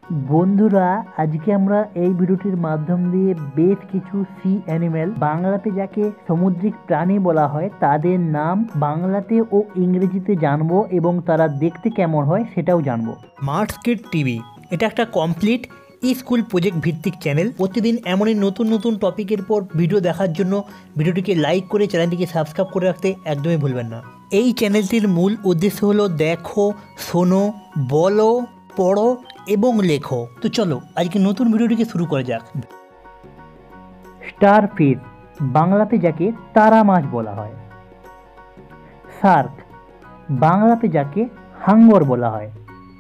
বন্ধুরা, আজকে আমরা এই ভিডিওটির মাধ্যম দিয়ে বেশ কিছু সি অ্যানিমেল, বাংলাতে যাকে সামুদ্রিক প্রাণী বলা হয়, তাদের নাম বাংলাতে ও ইংরেজিতে জানবো এবং তারা দেখতে কেমন হয় সেটাও জানবো। স্মার্ট কিড টিভি এটা একটা কমপ্লিট স্কুল প্রজেক্ট ভিত্তিক চ্যানেল। প্রতিদিন এমনই নতুন নতুন টপিকের পর ভিডিও দেখার জন্য ভিডিওটিকে লাইক করে চ্যানেলটিকে সাবস্ক্রাইব করে রাখতে একদমই ভুলবেন না। এই চ্যানেলটির মূল উদ্দেশ্য হলো দেখো, শোনো, বলো, পড়ো এবং লেখো। তো চলো আজকে নতুন ভিডিওটিকে শুরু করা যাক। স্টার ফিশ, বাংলাতে যাকে তারা মাছ বলা হয়। শার্ক, বাংলাতে যাকে হাঙ্গর বলা হয়।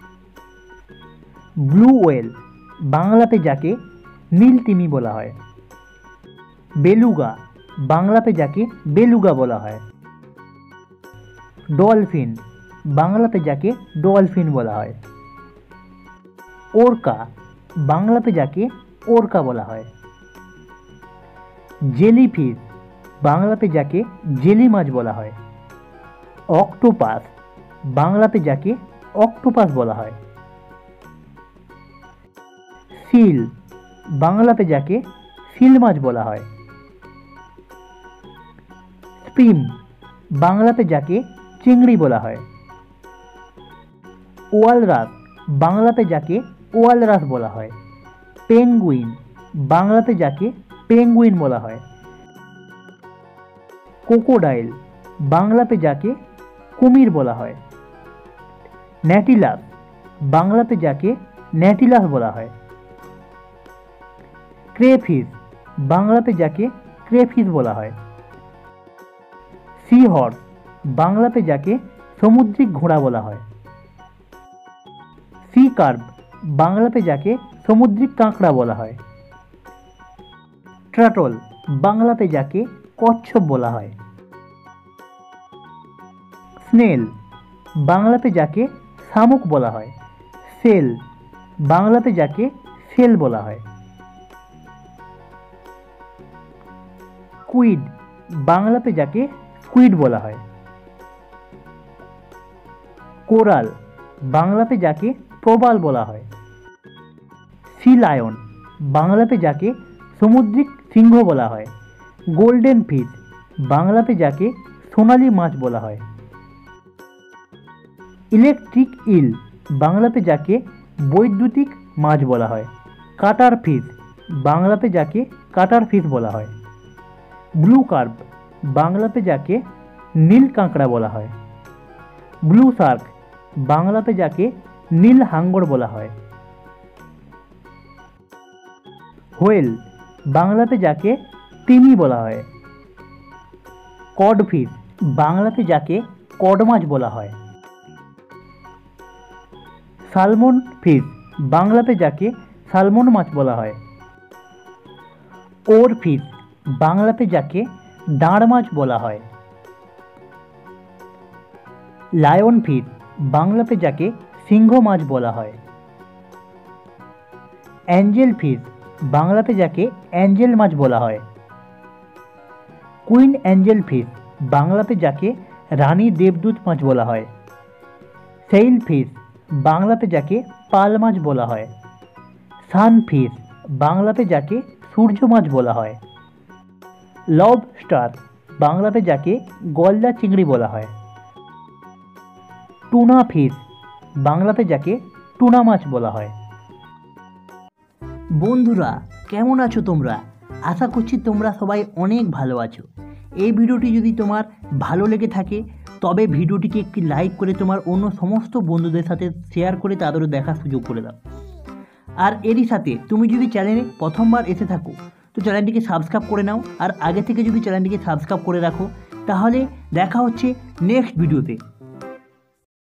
ব্লু ওয়েল, বাংলাতে যাকে নীল তিমি বলা হয়। বেলুগা, বাংলাতে যাকে বেলুগা বলা হয়। ডলফিন, বাংলাতে যাকে ডলফিন বলা হয়। ওরকা, বাংলাতে যাকে ওরকা বলা হয়। জেলিফিশ, বাংলাতে যাকে জেলি মাছ বলা হয়। অক্টোপাস, বাংলাতে যাকে অক্টোপাস বলা হয়। সিল, বাংলাতে যাকে সিল মাছ বলা হয়। স্প্রিম, বাংলাতে যাকে চিংড়ি বলা হয়। ওয়ালরাস, বাংলাতে যাকে ওয়ালরাস বলা হয়। পেঙ্গুইন, বাংলাতে যাকে পেঙ্গুইন বলা হয়। ক্রোকোডাইল, বাংলাতে যাকে কুমির বলা হয়। ন্যাটিলাস, বাংলাতে যাকে ন্যাটিলাস বলা হয়। ক্রেফিশ, বাংলাতে যাকে ক্রেফিশ বলা হয়। সি হর্স, বাংলাতে যাকে সামুদ্রিক ঘোড়া বলা হয়। সি কার্প, বাংলাতে যাকে সামুদ্রিক কাঁকড়া বলা হয়। ট্রাটল, বাংলাতে যাকে কচ্ছপ বলা হয়। স্নেল, বাংলাতে যাকে শামুক বলা হয়। সেল, বাংলাতে যাকে সেল বলা হয়। স্কুইড, বাংলাতে যাকে স্কুইড বলা হয়। কোরাল, বাংলাতে যাকে প্রবাল বলা হয়। সি লায়ন, বাংলাতে যাকে সামুদ্রিক সিংহ বলা হয়। গোল্ডেন ফিশ, বাংলাতে যাকে সোনালী মাছ বলা হয়। ইলেকট্রিক ইল, বাংলাতে যাকে বৈদ্যুতিক মাছ বলা হয়। কাটার ফিশ, বাংলাতে যাকে কাটার ফিশ বলা হয়। ব্লু কার্প, বাংলাতে যাকে নীল কাঁকড়া বলা হয়। ব্লু শার্ক, বাংলাতে যাকে নীল হাঙ্গর বলা হয়। হোয়েল, বাংলাতে যাকে তিমি বলা হয়। কডফিশ, বাংলাতে যাকে কড মাছ বলা হয়। সালমন ফিশ, বাংলাতে যাকে সালমন মাছ বলা হয়। ওর ফিশ, বাংলাতে যাকে দাঁড় মাছ বলা হয়। লায়ন ফিশ, বাংলাতে যাকে সিংহ মাছ বলা হয়। অ্যাঞ্জেল ফিশ, বাংলাতে যাকে অ্যাঞ্জেল মাছ বলা হয়। কুইন অ্যাঞ্জেল ফিশ, বাংলাতে যাকে রানী দেবদূত মাছ বলা হয়। সেইল ফিশ, বাংলাতে যাকে পাল মাছ বলা হয়। সান ফিশ, বাংলাতে যাকে সূর্য মাছ বলা হয়। লবস্টার, বাংলাতে যাকে গলদা চিংড়ি বলা হয়। টুনা ফিশ, বাংলাতে যাকে টুনা মাছ বলা হয়। বন্ধুরা, কেমন আছো তোমরা? আশা করছি তোমরা সবাই অনেক ভালো আছো। এই ভিডিওটি যদি তোমার ভালো লেগে থাকে তবে ভিডিওটিকে একটি লাইক করে তোমার অন্য সমস্ত বন্ধুদের সাথে শেয়ার করে তাদেরও দেখার সুযোগ করে দাও। আর এরই সাথে তুমি যদি চ্যানেলে প্রথমবার এসে থাকো তো চ্যানেলটিকে সাবস্ক্রাইব করে নাও। আর আগে থেকে যদি চ্যানেলটিকে সাবস্ক্রাইব করে রাখো তাহলে দেখা হচ্ছে নেক্সট ভিডিওতে।